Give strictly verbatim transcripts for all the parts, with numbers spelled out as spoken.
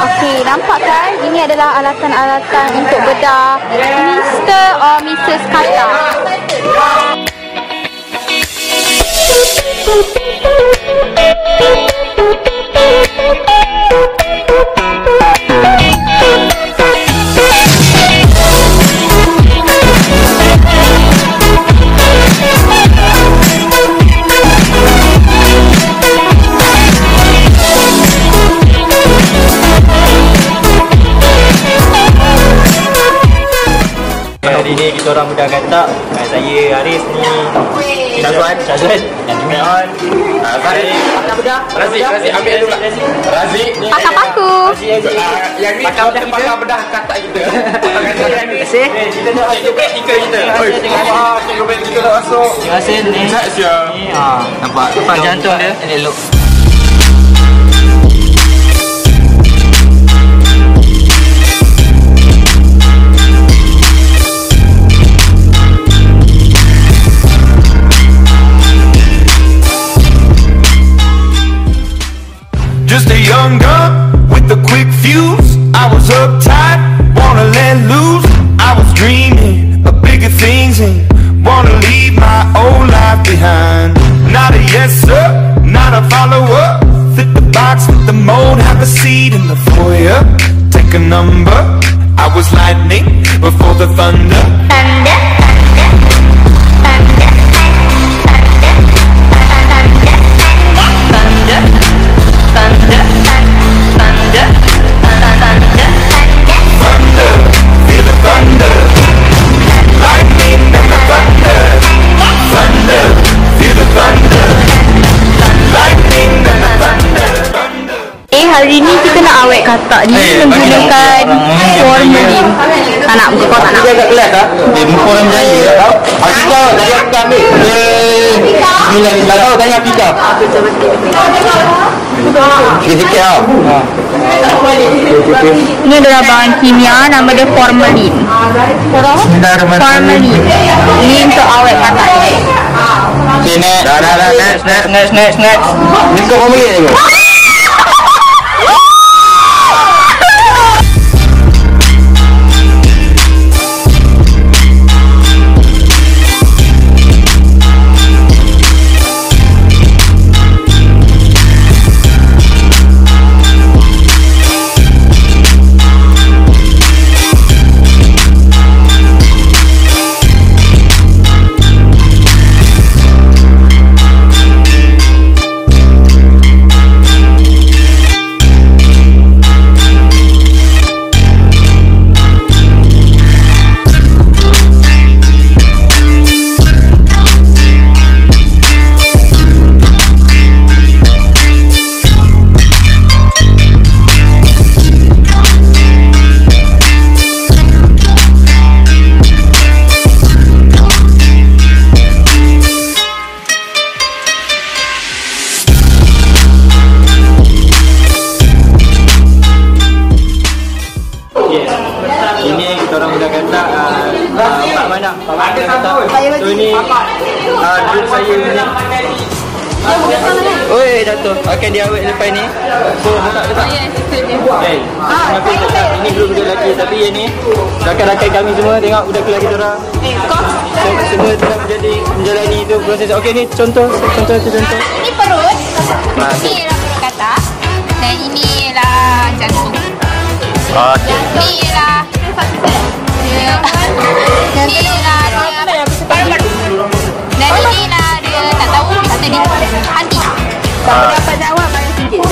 Okey, nampak kan? Ini adalah alatan-alatan untuk bedah Mister or Missus Kata. Hari ni kita orang Budak Katak. Saya Haris ni, Syazwan, Syazwan dan Jumion. Saya pakar bedah. Razik, Razik ambil dulu. Razik ni Pakar paku. yang ni pakar bedah, pakar bedah katak kita. Terima kasih. Kita nak Cikgu beg tiga kita. Wah, cikgu beg kita dah masuk. Terima kasih ni. Nak siap. Ni ah, nampak nampak jantung dia. Ini look. Just a young gun with a quick fuse. I was uptight, wanna let loose. I was dreaming of bigger things and wanna leave my old life behind. Not a yes sir, not a follower. Fit the box, fit the mold, have a seat in the foyer. Take a number. I was lightning before the thunder. Thunder. Hari ni kita nak awet katak ni hey, menggunakan formalin. Tak nak muka kau tak nak. Agak kelas tak? Dia muka orang berjaya tau. Hakika tadi aku ambil. Bismillah ni tahu tanya Hakika. Sikit-sikit tau. Ini adalah bahan kimia, nama dia formalin. Formalin. Ini untuk awet katak ni. Okay, next. Dah, dah, dah. Next, next, next, next, next. Ni kau formalin ni. So ni uh, dulu saya ni. Oi, Dato'. Akan dia awet lepas ni. So letak letak. Eh, kenapa letak ini grup budak lelaki tapi yang ni rakan-rakan kami semua tengok budak lelaki kita orang. Eh, kau semua tengah menjadi menjalani itu proses. Okey ni contoh, contoh tu contoh. ini perut. Ini ialah perut katak dan ini ialah jantung. Okey. Ini ialah dia. Dan ini ialah dia. Dan ini lah dia tak tahu kata dia hati. Kalau dapat jawab banyak sikit.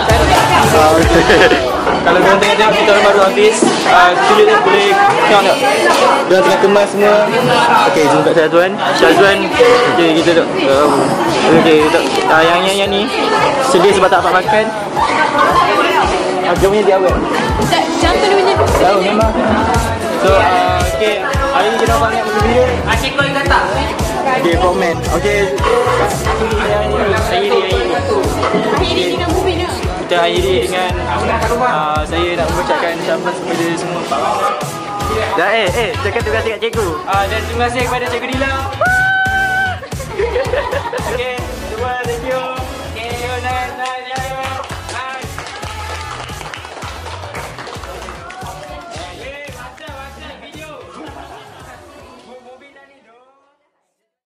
Kalau korang tengok-tengok kita orang baru habis, uh, tulis tu boleh tengok tak? Dia tengah kemas semua. Okey, zoom kat Syazwan. Syazwan, okey kita tak. Uh, okey, tak. Uh, yang, yang yang ni sedih sebab tak dapat makan. Ah, uh, jomnya dia awet. Jantung dia macam tu. Tahu memang. So, uh, okey, hari ni kita nak banyak video. Asyik kau yang kata. Okey, komen. Okey. Saya ni, Akhiri dengan bumi dia. kita akhiri dengan uh, saya nak mengucapkan syabas kepada semua. Dah eh, eh, cakap terima kasih kat cikgu. Ah, dan terima kasih kepada Cikgu Dila. Okey, semua thank you.